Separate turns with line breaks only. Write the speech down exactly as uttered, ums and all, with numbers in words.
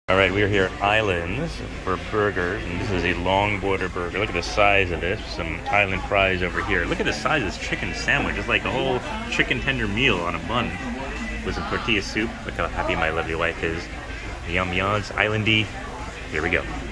All right, we are here at Islands for burgers, and this is a long border burger. Look at the size of this. Some island fries over here. Look at the size of this chicken sandwich. It's like a whole chicken tender meal on a bun with some tortilla soup. Look how happy my lovely wife is. Yum yums, islandy. Here we go.